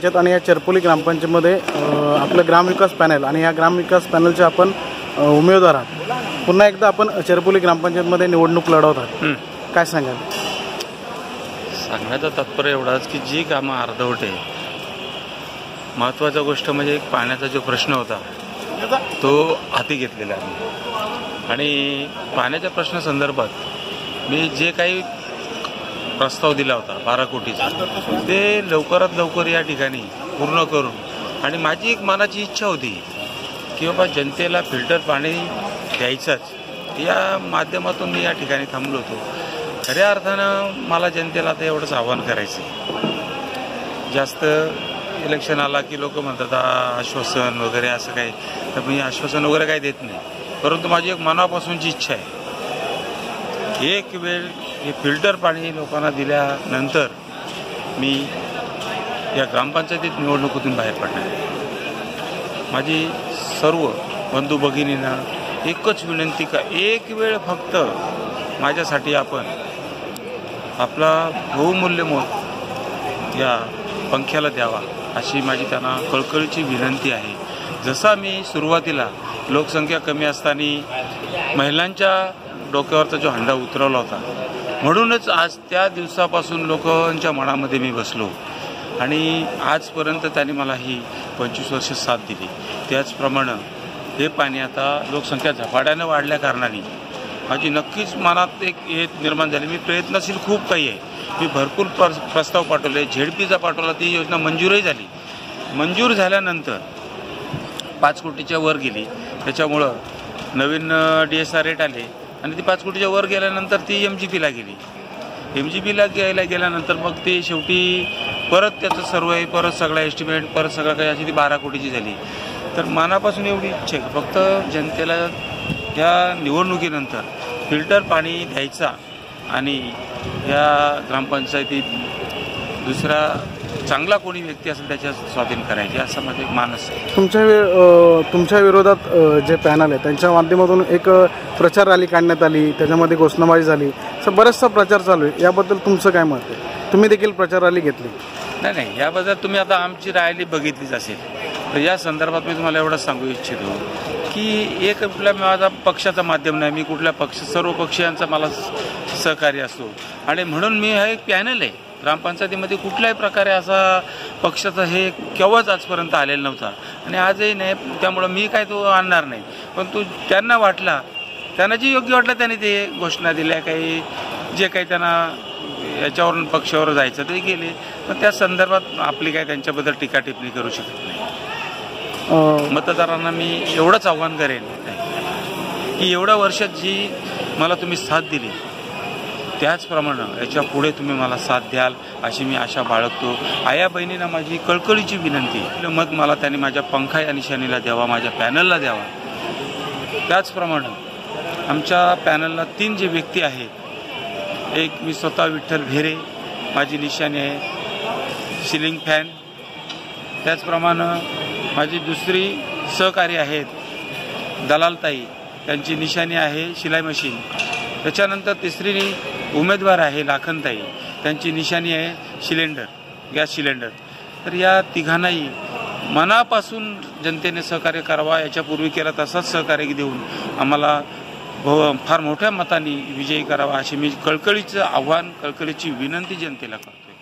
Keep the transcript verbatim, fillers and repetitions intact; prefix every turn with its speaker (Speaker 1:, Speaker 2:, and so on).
Speaker 1: ग्रामपंचायत आणि या चरपोली ग्रामपंचायतमध्ये आपलं ग्रामविकास पॅनल आणि या ग्रामविकास पॅनलचे आपण उमेदवार आहात। पुन्हा एकदा आपण चरपोली ग्रामपंचायतमध्ये निवडणूक लढवत आहात, काय सांगाल?
Speaker 2: सांगण्याचं तात्पर्य एवढाच की जी कामं अर्धवट आहे, महत्त्वाची गोष्ट म्हणजे एक पाण्याचा जो प्रश्न होता तो हाती घेतलेला आहे आणि पाण्याच्या प्रश्नासंदर्भात मी जे काही प्रस्ताव दिला होता बारा कोटीचा ते लवकरात लवकर या ठिकाणी पूर्ण करून आणि माझी एक मनाची इच्छा होती की बाबा जनतेला फिल्टर पाणी द्यायचंच, या माध्यमातून मी या ठिकाणी थांबलो होतो। खऱ्या अर्थानं मला जनतेला आता एवढंच आव्हान करायचं, जास्त इलेक्शन आला की लोक म्हणतात आश्वासन वगैरे असं काही, तर मी आश्वासन वगैरे काही देत नाही, परंतु माझी एक मनापासूनची इच्छा आहे एक वेळ हे फिल्टर पाणी लोकांना दिल्यानंतर मी या ग्रामपंचायतीत निवडणुकीतून बाहेर पडणार। माझी सर्व बंधू भगिनींना एकच विनंती का एक वेळ फक्त माझ्यासाठी आपण आपला बहुमूल्य मत या पंख्याला द्यावा अशी माझी त्यांना कळकळीची विनंती आहे। जसा मी सुरुवातीला लोकसंख्या कमी असताना महिलांच्या डोक्यावरचा जो हंडा उतरवला होता, म्हणूनच आज त्या दिवसापासून लोकांच्या मनामध्ये मी बसलो आणि आजपर्यंत त्यांनी मला ही पंचवीस वर्ष साथ दिली। त्याचप्रमाणे हे पाणी आता लोकसंख्या झपाट्यानं वाढल्या कारणाने माझी नक्कीच मनात एक हे निर्माण झाली। मी प्रयत्नशील खूप काही आहे, मी भरपूर प्रस्ताव पाठवले, झेडपीचा पाठवला, ती योजना मंजूरही झाली। मंजूर झाल्यानंतर पाच कोटीच्या वर गेली, त्याच्यामुळं नवीन डी एस आर रेट आले आणि ती पाच कोटीच्या वर गेल्यानंतर ती एम जी पीला गेली। एम जी पीला घ्यायला गेल्यानंतर मग ते शेवटी परत त्याचं सर्वे, परत सगळा एस्टिमेट, परत सगळं काही अशी ती बारा कोटीची झाली। तर मनापासून एवढी इच्छा आहे फक्त जनतेला या निवडणुकीनंतर फिल्टर पाणी द्यायचा आणि या ग्रामपंचायतीत दुसरा चांगला कोणी व्यक्ती असेल त्याच्या स्वाधीन करायची असं माझं एक मानस आहे।
Speaker 1: तुमच्या तुमच्या विरोधात जे पॅनल आहे त्यांच्या माध्यमातून एक प्रचार रॅली काढण्यात आली, त्याच्यामध्ये घोषणाबाजी झाली, असं बराचसा प्रचार चालू आहे, याबद्दल तुमचं काय मत आहे? तुम्ही देखील प्रचार रॅली घेतली?
Speaker 2: नाही नाही, याबद्दल तुम्ही आता आमची रॅली बघितलीच असेल, तर या संदर्भात मी तुम्हाला एवढंच सांगू इच्छितो की एक कुठल्या माझा पक्षाचा माध्यम नाही, मी कुठल्या पक्ष सर्व पक्षीयांचा मला सहकार्य असतो आणि म्हणून मी हा एक पॅनल आहे ग्रामपंचायतीमध्ये, कुठल्याही प्रकारे असा पक्षाचा हे केव्हाच आजपर्यंत आलेला नव्हता आणि आजही नाही, त्यामुळं मी काय तो आणणार नाही। पण तो त्यांना वाटला, त्यांना जे योग्य वाटलं त्यांनी ते घोषणा दिल्या, काही जे काही त्यांना याच्यावरून पक्षावर जायचं ते गेले, पण त्या संदर्भात आपली काय त्यांच्याबद्दल टीका टिप्पणी करू शकत नाही। मतदारांना मी एवढंच आव्हान करेन की एवढ्या वर्षात जी मला तुम्ही साथ दिली त्याचप्रमाणे याच्या पुढे तुम्ही मला साथ द्याल अशी मी आशा बाळगतो। आया बहिणींना माझी कळकळीची विनंती आहे, मत मला त्यांनी माझ्या पंखा या निशाणीला द्यावा, माझ्या पॅनलला द्यावा। त्याचप्रमाणे आमच्या पॅनलला तीन जे व्यक्ती आहेत, एक मी स्वतः विठ्ठल भेरे, माझी निशाणी आहे सिलिंग फॅन, त्याचप्रमाणे माझी दुसरी सहकारी आहेत दलालताई, त्यांची निशाणी आहे शिलाई मशीन, त्याच्यानंतर तिसरी उमेदवार आहे लाखनताई, त्यांची निशाणी आहे सिलेंडर, गॅस सिलेंडर। तर या तिघांनाही मनापासून जनतेने सहकार्य करावा, याच्यापूर्वी केला तसाच सहकार्य देऊन आम्हाला फार मोठ्या मताने विजयी करावा अशी मी कळकळीचं आव्हान, कळकळीची विनंती जनतेला करतो।